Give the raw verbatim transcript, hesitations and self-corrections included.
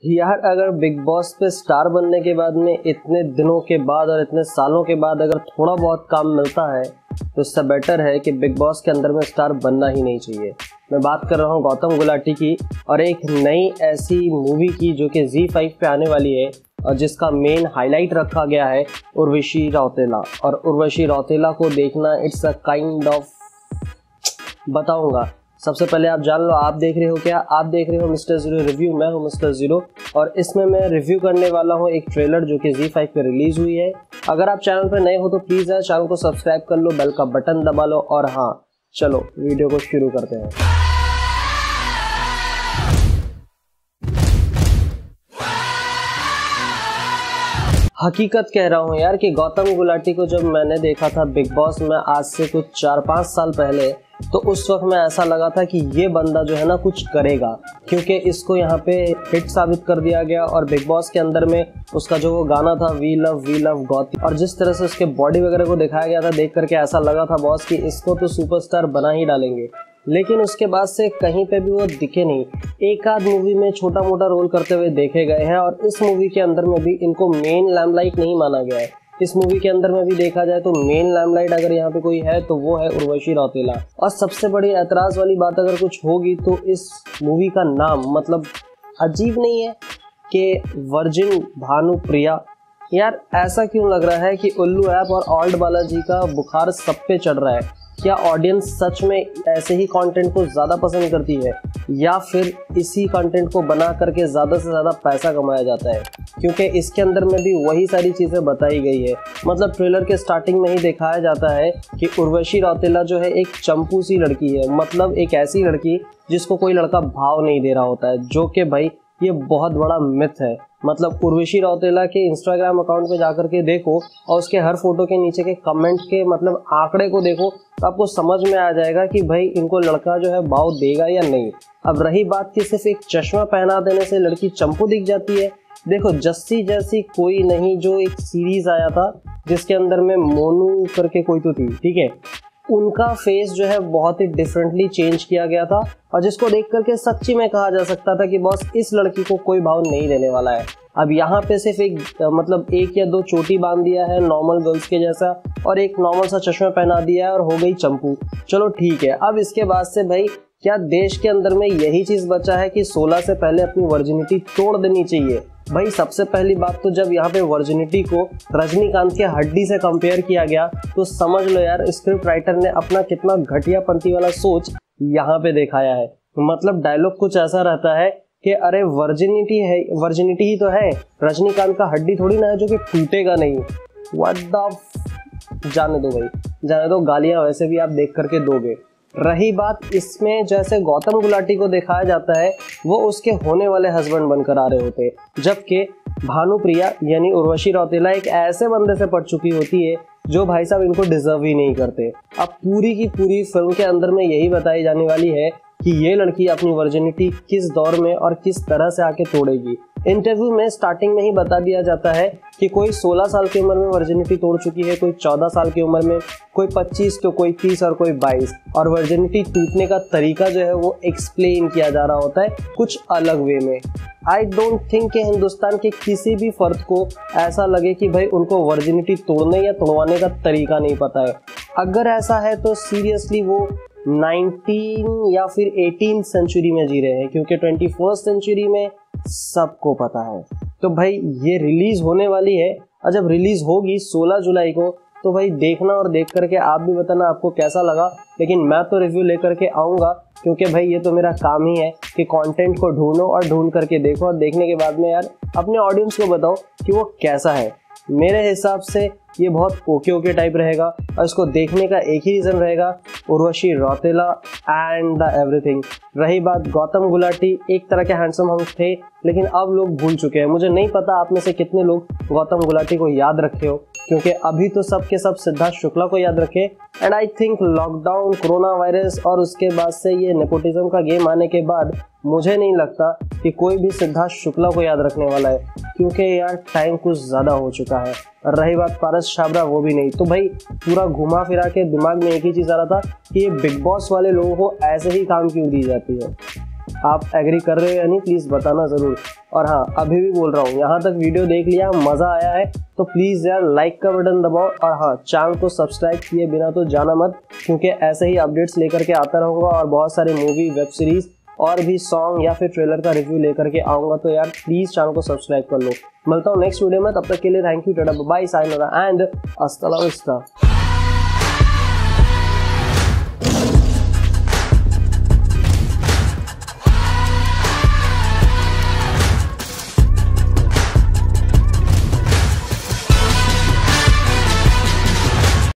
यार अगर big boss पे स्टार बनने के बाद में इतने दिनों के बाद और इतने सालों के बाद अगर थोड़ा बहुत काम मिलता है तो इससे बेटर है कि बिग बॉस के अंदर में स्टार बनना ही नहीं चाहिए। मैं बात कर रहा हूँ गौतम गुलाटी की और एक नई ऐसी मूवी की जो कि ज़ी फाइव पे आने वाली है और जिसका मेन हाईलाइट रखा गया है उर्वशी रौतेला। और उर्वशी रौतेला को देखना इट्स अ काइंड ऑफ, बताऊंगा। सबसे पहले आप जान लो, आप देख रहे हो क्या? आप देख रहे हो मिस्टर जीरो रिव्यू। मैं हूं मिस्टर जीरो और इसमें मैं रिव्यू करने वाला हूं एक ट्रेलर जो कि ज़ी फाइव पे रिलीज हुई है। अगर आप चैनल पे नए हो तो प्लीज़ यार चैनल को सब्सक्राइब कर लो, बेल का बटन दबा लो और हाँ चलो वीडियो को शुरू करते हैं। हकीकत कह रहा हूँ यार कि गौतम गुलाटी को जब मैंने देखा था बिग बॉस में आज से कुछ चार पाँच साल पहले, तो उस वक्त में ऐसा लगा था कि ये बंदा जो है ना कुछ करेगा, क्योंकि इसको यहाँ पे हिट साबित कर दिया गया। और बिग बॉस के अंदर में उसका जो वो गाना था we love we love Gauti, और जिस तरह से उसके बॉडी वगैरह को दिखाया गया था, देख करके ऐसा लगा था बॉस कि इसको तो सुपरस्टार बना ही डालेंगे। लेकिन उसके बाद से कहीं पे भी वो दिखे नहीं। एक आध मूवी में छोटा मोटा रोल करते हुए देखे गए हैं और इस मूवी के अंदर में भी इनको मेन लैमलाइट नहीं माना गया है। इस मूवी के अंदर में भी देखा जाए तो मेन लैमलाइट अगर यहाँ पे कोई है तो वो है उर्वशी रौतेला। और सबसे बड़ी ऐतराज वाली बात अगर कुछ होगी तो इस मूवी का नाम, मतलब अजीब नहीं है कि वर्जिन भानुप्रिया। यार ऐसा क्यों लग रहा है कि उल्लू ऐप और ऑल्ड बालाजी का बुखार सब पे चढ़ रहा है? क्या ऑडियंस सच में ऐसे ही कंटेंट को ज़्यादा पसंद करती है या फिर इसी कंटेंट को बना करके ज़्यादा से ज़्यादा पैसा कमाया जाता है? क्योंकि इसके अंदर में भी वही सारी चीज़ें बताई गई है। मतलब ट्रेलर के स्टार्टिंग में ही दिखाया जाता है कि उर्वशी रौतेला जो है एक चंपू सी लड़की है, मतलब एक ऐसी लड़की जिसको कोई लड़का भाव नहीं दे रहा होता है, जो कि भाई ये बहुत बड़ा मिथ है। मतलब उर्वशी रौतेला के इंस्टाग्राम अकाउंट पे जाकर के देखो और उसके हर फोटो के नीचे के कमेंट के मतलब आंकड़े को देखो तो आपको समझ में आ जाएगा कि भाई इनको लड़का जो है भाव देगा या नहीं। अब रही बात कि सिर्फ एक चश्मा पहना देने से लड़की चंपू दिख जाती है, देखो जस्सी जैसी कोई नहीं, जो एक सीरीज आया था जिसके अंदर में मोनू करके कोई तो थी, ठीक है, उनका फेस जो है बहुत ही डिफरेंटली चेंज किया गया था और जिसको देख करके सच्ची में कहा जा सकता था कि बॉस इस लड़की को कोई भाव नहीं देने वाला है। अब यहाँ पे सिर्फ एक मतलब एक या दो चोटी बांध दिया है नॉर्मल गर्ल्स के जैसा और एक नॉर्मल सा चश्मा पहना दिया है और हो गई चंपू। चलो ठीक है, अब इसके बाद से भाई क्या देश के अंदर में यही चीज बचा है कि सोलह से पहले अपनी वर्जिनिटी तोड़ देनी चाहिए? भाई सबसे पहली बात तो जब यहाँ पे वर्जिनिटी को रजनीकांत के हड्डी से कंपेयर किया गया तो समझ लो यार स्क्रिप्ट राइटर ने अपना कितना घटियापंथी वाला सोच यहाँ पे दिखाया है। मतलब डायलॉग कुछ ऐसा रहता है कि अरे वर्जिनिटी है, वर्जिनिटी ही तो है, रजनीकांत का हड्डी थोड़ी ना है जो कि टूटेगा नहीं। व्हाट द, जाने दो भाई, जाने दो, गालियां वैसे भी आप देख करके दोगे। रही बात इसमें जैसे गौतम गुलाटी को दिखाया जाता है वो उसके होने वाले हस्बैंड बनकर आ रहे होते, जबकि भानुप्रिया यानी उर्वशी रौतेला एक ऐसे बंदे से पड़ चुकी होती है जो भाई साहब इनको डिजर्व ही नहीं करते। अब पूरी की पूरी फिल्म के अंदर में यही बताई जाने वाली है कि ये लड़की अपनी वर्जिनिटी किस दौर में और किस तरह से आके तोड़ेगी। इंटरव्यू में स्टार्टिंग में ही बता दिया जाता है कि कोई सोलह साल की उम्र में वर्जिनिटी तोड़ चुकी है, कोई चौदह साल की उम्र में, कोई पच्चीस, तो कोई तीस और कोई बाईस। और वर्जिनिटी टूटने का तरीका जो है वो एक्सप्लेन किया जा रहा होता है कुछ अलग वे में। आई डोंट थिंक कि हिंदुस्तान के किसी भी फर्द को ऐसा लगे कि भाई उनको वर्जिनिटी तोड़ने या तोड़वाने का तरीका नहीं पता है। अगर ऐसा है तो सीरियसली वो नाइनटीन या फिर एटीन सेंचुरी में जी रहे हैं, क्योंकि ट्वेंटी फर्स्ट सेंचुरी में सबको पता है। तो भाई ये रिलीज होने वाली है और जब रिलीज होगी सोलह जुलाई को तो भाई देखना और देख करके आप भी बताना आपको कैसा लगा। लेकिन मैं तो रिव्यू लेकर के आऊँगा क्योंकि भाई ये तो मेरा काम ही है कि कंटेंट को ढूंढो और ढूंढ करके देखो और देखने के बाद में यार अपने ऑडियंस को बताओ कि वो कैसा है। मेरे हिसाब से ये बहुत ओके ओके टाइप रहेगा और इसको देखने का एक ही रीज़न रहेगा, Urvashi Rautela and the everything. रही बात गौतम गुलाटी, एक तरह के हैंडसम हम थे लेकिन अब लोग भूल चुके हैं। मुझे नहीं पता आप में से कितने लोग गौतम गुलाटी को याद रखे हो, क्योंकि अभी तो सब के सब सिद्धार्थ शुक्ला को याद रखे। And I think lockdown, corona virus और उसके बाद से ये नेपोटिज्म का गेम आने के बाद मुझे नहीं लगता कि कोई भी सिद्धार्थ शुक्ला को याद रखने वाला है, क्योंकि यार टाइम कुछ ज़्यादा हो चुका है। और रही बात पारस छाबड़ा, वो भी नहीं। तो भाई पूरा घुमा फिरा के दिमाग में एक ही चीज़ आ रहा था कि ये बिग बॉस वाले लोगों को ऐसे ही काम क्यों दी जाती है। आप एग्री कर रहे हो या नहीं प्लीज़ बताना ज़रूर। और हाँ, अभी भी बोल रहा हूँ, यहाँ तक वीडियो देख लिया, मज़ा आया है तो प्लीज़ यार लाइक का बटन दबाओ। और हाँ, चैनल को सब्सक्राइब किए बिना तो जाना मत, क्योंकि ऐसे ही अपडेट्स लेकर के आता रहूँगा और बहुत सारे मूवी, वेब सीरीज़ और भी सॉन्ग या फिर ट्रेलर का रिव्यू लेकर के आऊँगा। तो यार प्लीज़ चैनल को सब्सक्राइब कर लो। मिलता हूँ नेक्स्ट वीडियो में, तब तक के लिए थैंक यू, टाटा बाय, सायोनारा एंड हasta la vista।